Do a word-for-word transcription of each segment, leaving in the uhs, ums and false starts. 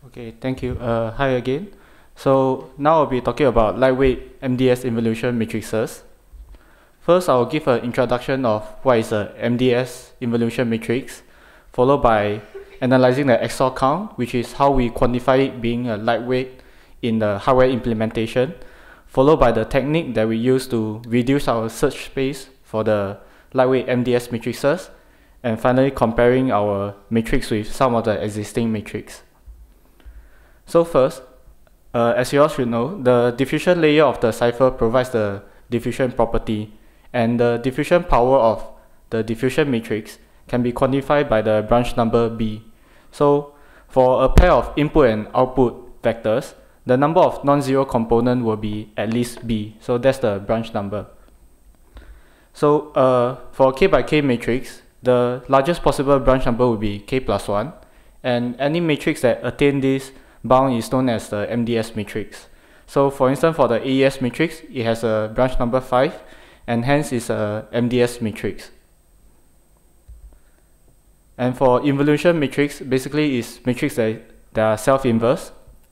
Okay, thank you. Uh, hi again. So now I'll be talking about lightweight M D S involution matrices. First, I'll give an introduction of what is a M D S involution matrix, followed by analyzing the X O R count, which is how we quantify it being a lightweight in the hardware implementation, followed by the technique that we use to reduce our search space for the lightweight M D S matrices, and finally comparing our matrix with some of the existing matrix. So first, uh, as you all should know, the diffusion layer of the cipher provides the diffusion property, and the diffusion power of the diffusion matrix can be quantified by the branch number B. So for a pair of input and output vectors, the number of non-zero component will be at least B. So that's the branch number. So uh, for K by K matrix, the largest possible branch number will be K plus one, and any matrix that attain this bound is known as the M D S matrix. So for instance, for the A E S matrix, it has a branch number five, and hence is a M D S matrix. And for involution matrix, basically is matrix that, that are self-inverse.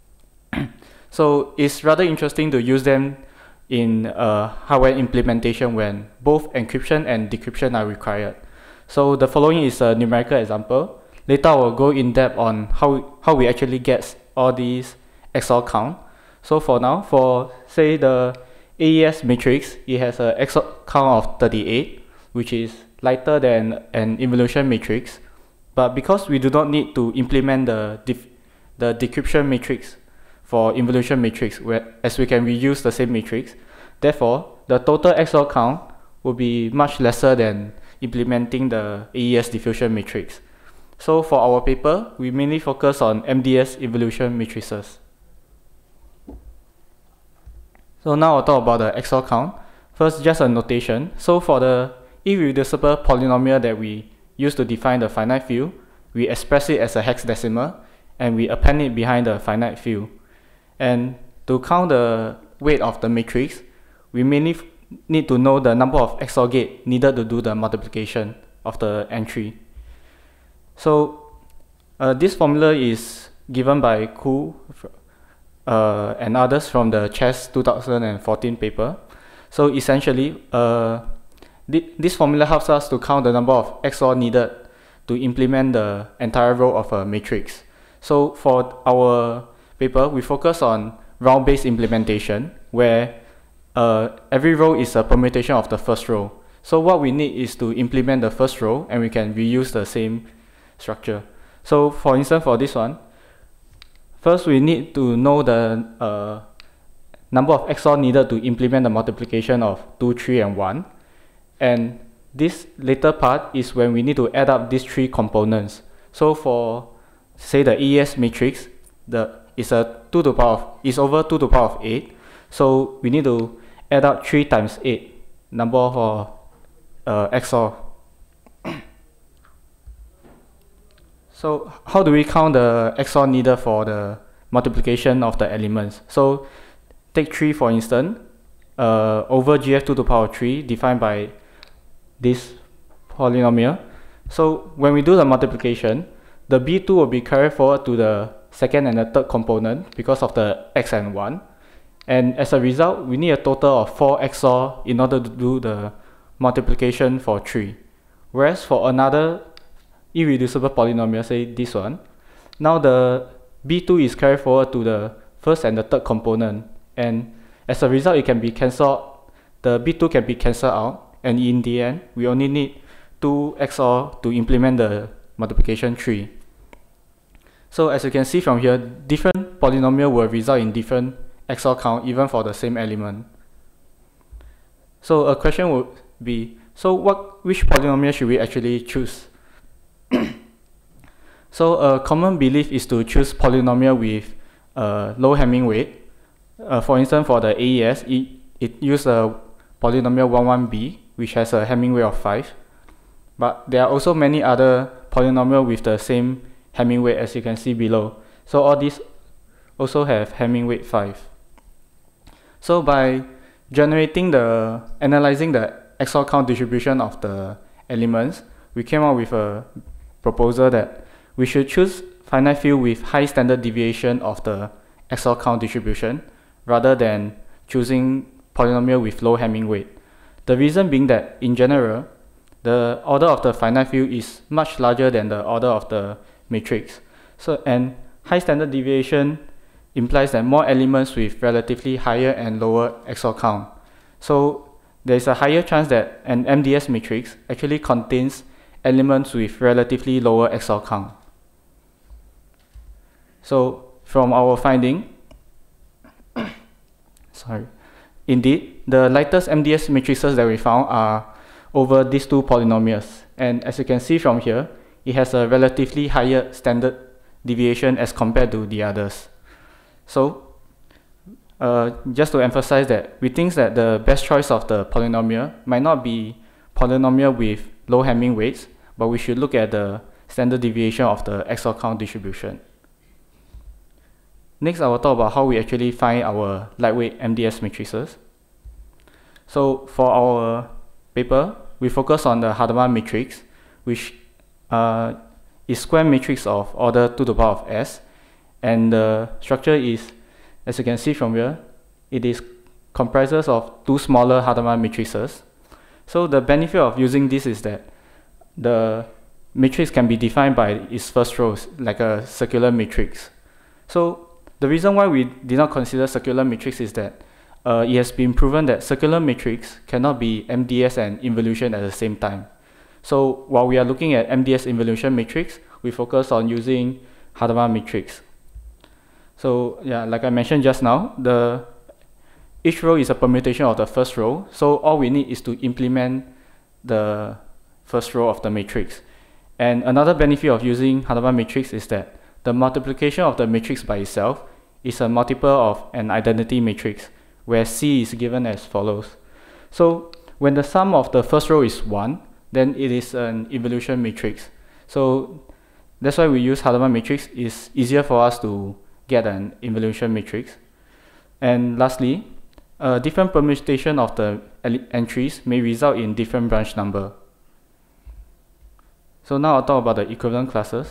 So it's rather interesting to use them in uh, hardware implementation when both encryption and decryption are required. So the following is a numerical example. Later I will go in depth on how, how we actually get all these X O R count. So for now, for say the A E S matrix, it has a X O R count of thirty-eight, which is lighter than an involution matrix. But because we do not need to implement the, the decryption matrix for involution matrix, where, as we can reuse the same matrix, therefore the total X O R count will be much lesser than implementing the A E S diffusion matrix. So for our paper, we mainly focus on M D S involution matrices. So now I'll talk about the X O R count. First, just a notation. So for the irreducible polynomial that we use to define the finite field, we express it as a hexadecimal, and we append it behind the finite field. And to count the weight of the matrix, we mainly need to know the number of X O R gates needed to do the multiplication of the entry. So uh, this formula is given by Koo uh, and others from the CHES two thousand fourteen paper. So essentially, uh, th this formula helps us to count the number of X O R needed to implement the entire row of a matrix. So for our paper, we focus on round-based implementation, where uh, every row is a permutation of the first row. So what we need is to implement the first row, and we can reuse the same structure. So for instance, for this one, first we need to know the uh, number of X O R needed to implement the multiplication of two, three, and one. And this later part is when we need to add up these three components. So for, say, the A E S matrix, the is a two to the power of, is over two to the power of eight. So we need to add up three times eight, number of uh, X O R. So how do we count the X O R needed for the multiplication of the elements? So take three for instance, uh, over G F two to the power of three defined by this polynomial. So when we do the multiplication, the B two will be carried forward to the second and the third component because of the X and one. And as a result, we need a total of four X O R in order to do the multiplication for three. Whereas for another irreducible polynomial, say this one, now the B two is carried forward to the first and the third component, and as a result it can be cancelled, the B two can be cancelled out, and in the end we only need two X O R to implement the multiplication tree. So as you can see from here, different polynomial will result in different X O R count even for the same element. So a question would be, so what which polynomial should we actually choose? So a common belief is to choose polynomial with uh, low Hamming weight. Uh, for instance, for the A E S, it, it uses a polynomial one one B, which has a Hamming weight of five. But there are also many other polynomials with the same Hamming weight, as you can see below. So all these also have Hamming weight five. So by generating the, analyzing the X O R count distribution of the elements, we came up with a proposal that we should choose finite field with high standard deviation of the X O R count distribution rather than choosing polynomial with low Hamming weight. The reason being that in general, the order of the finite field is much larger than the order of the matrix. So, and high standard deviation implies that more elements with relatively higher and lower X O R count. So there is a higher chance that an M D S matrix actually contains elements with relatively lower X O R count. So from our finding, sorry, indeed, the lightest M D S matrices that we found are over these two polynomials. And as you can see from here, it has a relatively higher standard deviation as compared to the others. So uh, just to emphasize that, we think that the best choice of the polynomial might not be polynomial with low Hamming weights, but we should look at the standard deviation of the X O R count distribution. Next, I will talk about how we actually find our lightweight M D S matrices. So for our paper, we focus on the Hadamard matrix, which uh, is square matrix of order two to the power of S, and the structure is, as you can see from here, it is comprises of two smaller Hadamard matrices. So the benefit of using this is that the matrix can be defined by its first row, like a circular matrix. So the reason why we did not consider circular matrix is that uh, it has been proven that circular matrix cannot be M D S and involution at the same time. So while we are looking at M D S involution matrix, we focus on using Hadamard matrix. So yeah, like I mentioned just now, the each row is a permutation of the first row. So all we need is to implement the first row of the matrix. And another benefit of using Hadamard matrix is that the multiplication of the matrix by itself is a multiple of an identity matrix, where C is given as follows. So when the sum of the first row is one, then it is an involution matrix. So that's why we use Hadamard matrix. It's easier for us to get an involution matrix. And lastly, a different permutation of the entries may result in different branch number. So now I'll talk about the equivalent classes.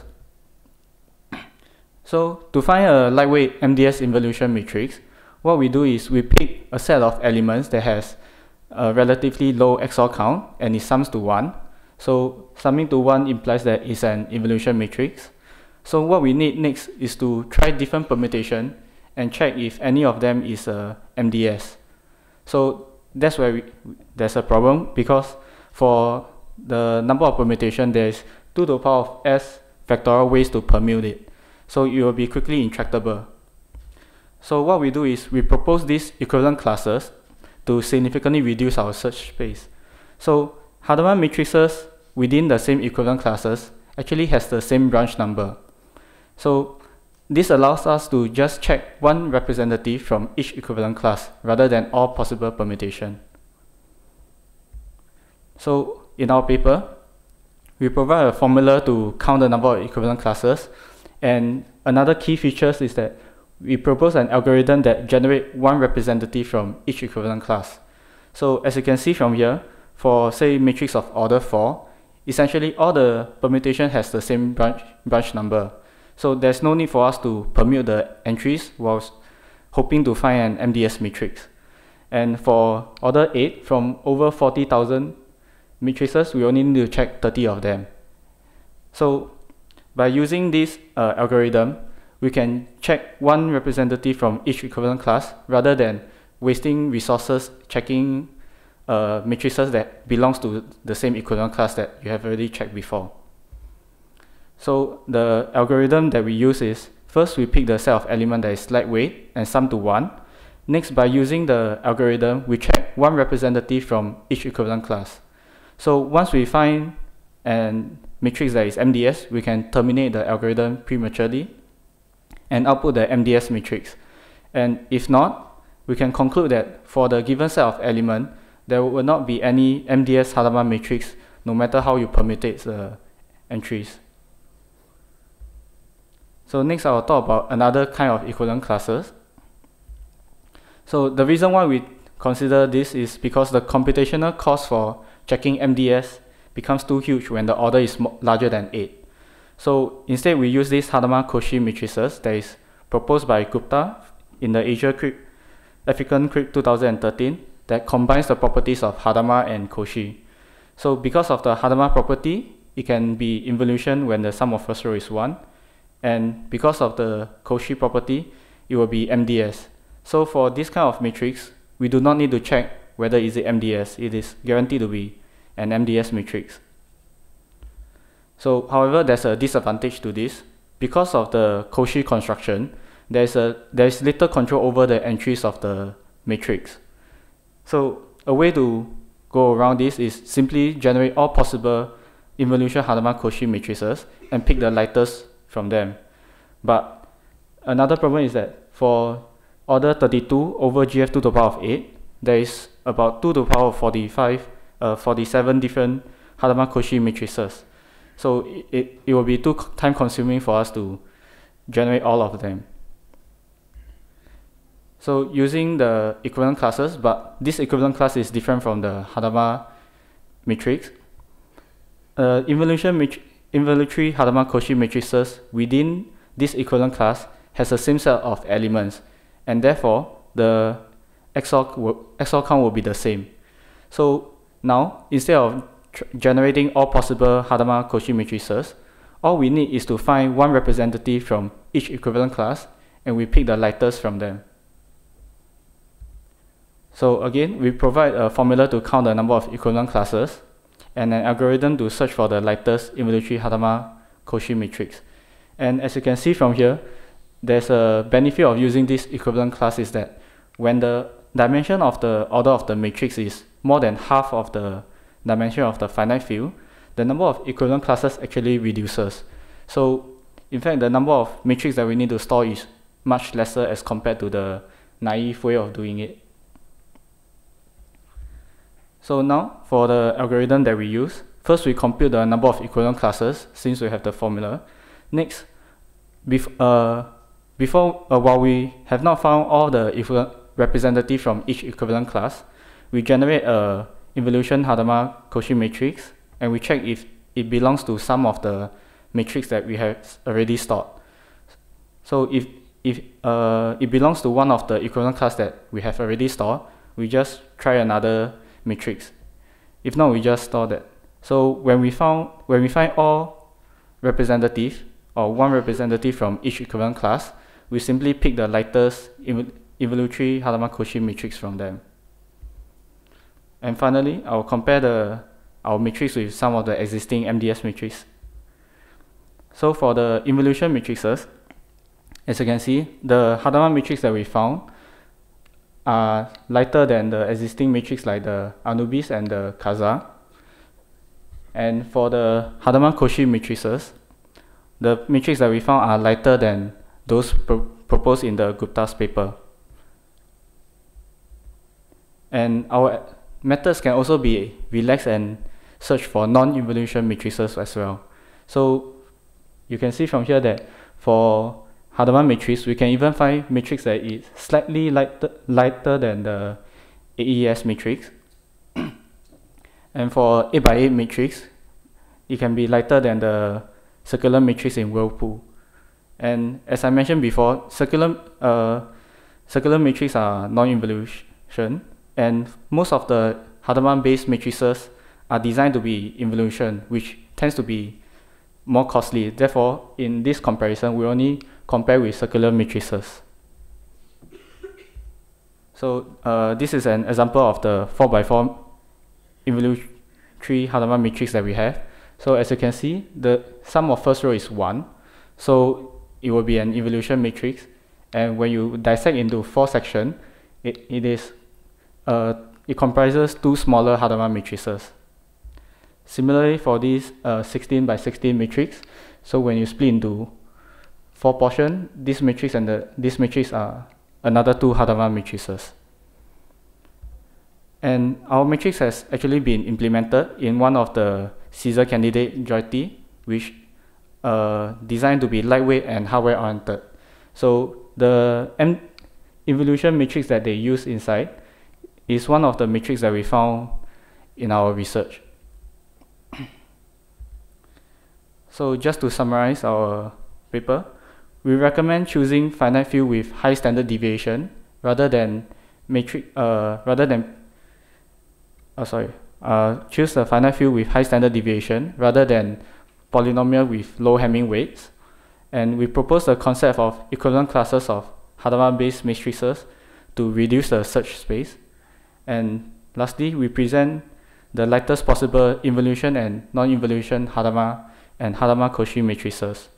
So to find a lightweight M D S involution matrix, what we do is we pick a set of elements that has a relatively low X O R count and it sums to one. So summing to one implies that it's an involution matrix. So what we need next is to try different permutation and check if any of them is a M D S. So that's where we, there's a problem, because for the number of permutation, there's two to the power of S factorial ways to permute it. So it will be quickly intractable. So what we do is we propose these equivalent classes to significantly reduce our search space. So Hadamard matrices within the same equivalent classes actually has the same branch number. So this allows us to just check one representative from each equivalent class rather than all possible permutation. So in our paper, we provide a formula to count the number of equivalent classes. And another key feature is that we propose an algorithm that generates one representative from each equivalent class. So as you can see from here, for say matrix of order four, essentially all the permutation has the same branch, branch number. So there's no need for us to permute the entries whilst hoping to find an M D S matrix. And for order eight, from over forty thousand matrices, we only need to check thirty of them. So by using this uh, algorithm, we can check one representative from each equivalent class rather than wasting resources checking uh, matrices that belongs to the same equivalent class that you have already checked before. So the algorithm that we use is, first we pick the set of elements that is lightweight and sum to one. Next, by using the algorithm, we check one representative from each equivalent class. So once we find an matrix that is M D S, we can terminate the algorithm prematurely and output the M D S matrix. And if not, we can conclude that for the given set of elements, there will not be any M D S Hadamard matrix no matter how you permutate the entries. So next I will talk about another kind of equivalent classes. So the reason why we consider this is because the computational cost for checking M D S becomes too huge when the order is larger than eight. So instead, we use these Hadamard-Cauchy matrices that is proposed by Gupta in the Asia Crypt, African Crypt two thousand thirteen that combines the properties of Hadamard and Cauchy. So because of the Hadamard property, it can be involution when the sum of first row is one, and because of the Cauchy property, it will be M D S. So for this kind of matrix, we do not need to check whether is it M D S. It is guaranteed to be an M D S matrix. So however, there's a disadvantage to this. Because of the Cauchy construction, there's a there's little control over the entries of the matrix. So a way to go around this is simply generate all possible involution Hadamard-Cauchy matrices and pick the lightest from them. But another problem is that for order thirty-two over G F two to the power of eight, there is about two to the power of forty-five, uh, forty-seven different Hadamard-Cauchy matrices. So it, it, it will be too time consuming for us to generate all of them. So using the equivalent classes, but this equivalent class is different from the Hadamard matrix. Uh, involution mat involutory Hadamard-Cauchy matrices within this equivalent class has the same set of elements, and therefore the X O R, X O R count will be the same. So now, instead of generating all possible Hadamard-Cauchy matrices, all we need is to find one representative from each equivalent class, and we pick the lightest from them. So again, we provide a formula to count the number of equivalent classes, and an algorithm to search for the lightest involutory Hadamard-Cauchy matrix. And as you can see from here, there's a benefit of using this equivalent class is that when the dimension of the order of the matrix is more than half of the dimension of the finite field, the number of equivalent classes actually reduces. So in fact, the number of matrices that we need to store is much lesser as compared to the naive way of doing it. So now, for the algorithm that we use, first we compute the number of equivalent classes since we have the formula. Next, bef uh, before uh, while we have not found all the equivalent representative from each equivalent class, we generate a involution Hadamard-Cauchy matrix, and we check if it belongs to some of the matrix that we have already stored. So if if uh, it belongs to one of the equivalent class that we have already stored, we just try another matrix. If not, we just store that. So when we found when we find all representative or one representative from each equivalent class, we simply pick the lightest involutory Hadamard-Cauchy matrix from them. And finally, I'll compare the our matrix with some of the existing M D S matrices. So for the involution matrices, as you can see, the Hadamard matrix that we found are lighter than the existing matrix like the Anubis and the Khazar. And for the Hadamard-Cauchy matrices, the matrix that we found are lighter than those pro proposed in the Gupta's paper. And our methods can also be relaxed and search for non-involution matrices as well. So you can see from here that for Hadamard matrix, we can even find matrix that is slightly lighter, lighter than the A E S matrix. And for eight by eight matrix, it can be lighter than the circular matrix in Whirlpool. And as I mentioned before, circular, uh, circular matrices are non-involution, and most of the Hadamard-based matrices are designed to be involution, which tends to be more costly. Therefore, in this comparison, we only compare with circular matrices. So uh, this is an example of the four by four involutory Hadamard matrix that we have. So as you can see, the sum of first row is one. So it will be an involution matrix. And when you dissect into four sections, it, it is uh, it comprises two smaller Hadamard matrices. Similarly, for this uh, sixteen by sixteen matrix, so when you split into four portions, this matrix and the, this matrix are another two Hadamard matrices. And our matrix has actually been implemented in one of the Caesar candidate Joyty, which uh, designed to be lightweight and hardware oriented. So the M involution matrix that they use inside is one of the matrices that we found in our research. So just to summarize our paper, we recommend choosing finite field with high standard deviation rather than matrix, uh, rather than, oh sorry, uh, choose a finite field with high standard deviation rather than polynomial with low Hamming weights. And we propose the concept of equivalent classes of Hadamard-based matrices to reduce the search space. And lastly, we present the lightest possible involution and non-involution Hadamard and Hadamard-Cauchy matrices.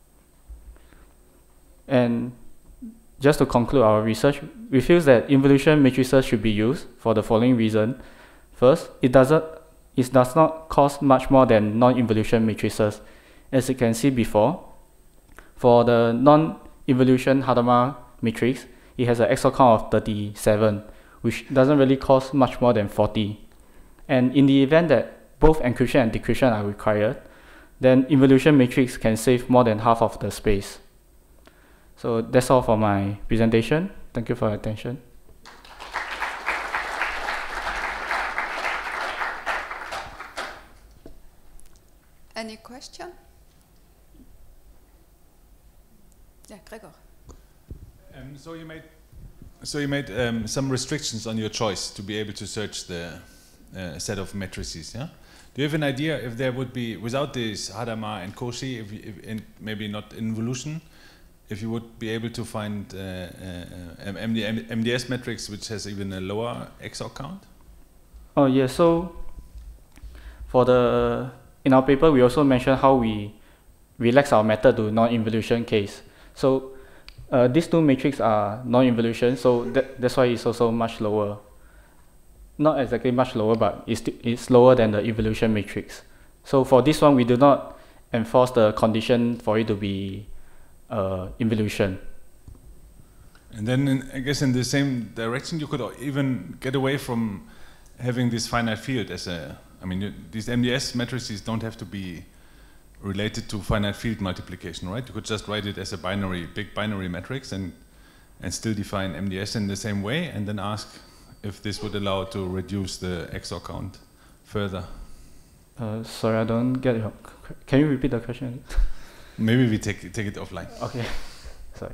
And just to conclude our research, we feel that involution matrices should be used for the following reason. First, it, doesn't, it does not cost much more than non-involution matrices. As you can see before, for the non-involution Hadamard matrix, it has an X O R count of thirty-seven, which doesn't really cost much more than forty. And in the event that both encryption and decryption are required, then involution matrix can save more than half of the space. So that's all for my presentation. Thank you for your attention. Any question? Yeah, Gregor. Um, so you made, so you made um, some restrictions on your choice to be able to search the uh, set of matrices. Yeah. Do you have an idea if there would be, without this Hadamard and Cauchy, if, if in, maybe not involution, if you would be able to find uh, uh, M D S matrix which has even a lower X O R count? Oh yeah. So for the in our paper, we also mentioned how we relax our method to non-involution case. So uh, these two matrices are non-involution, so that, that's why it's also much lower. Not exactly much lower, but it's, it's lower than the involution matrix. So for this one, we do not enforce the condition for it to be uh, involution. And then in, I guess in the same direction, you could even get away from having this finite field as a, I mean, you, these M D S matrices don't have to be related to finite field multiplication, right? You could just write it as a binary, big binary matrix and, and still define M D S in the same way and then ask if this would allow to reduce the X O R count further. Uh, sorry, I don't get it. Can you repeat the question? Maybe we take, take it offline. Okay, sorry.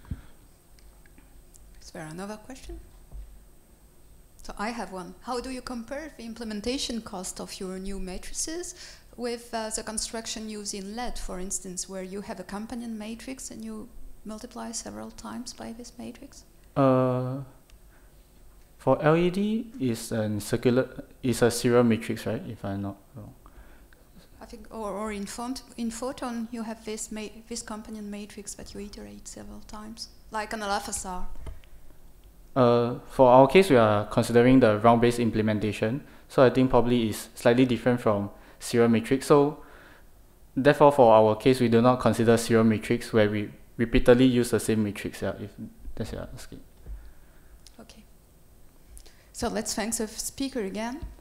Is there another question? So I have one. How do you compare the implementation cost of your new matrices with uh, the construction used in L E D, for instance, where you have a companion matrix and you multiply several times by this matrix? Uh, for L E D, is a circular, is a serial matrix, right? If I'm not wrong. I think, or, or in, font, in Photon, you have this ma this companion matrix that you iterate several times, like an AlphaSAR. Uh, for our case, we are considering the round-based implementation, so I think probably is slightly different from serial matrix. So therefore, for our case, we do not consider serial matrix where we repeatedly use the same matrix. Yeah, if that's your asking. Okay. So let's thank the speaker again.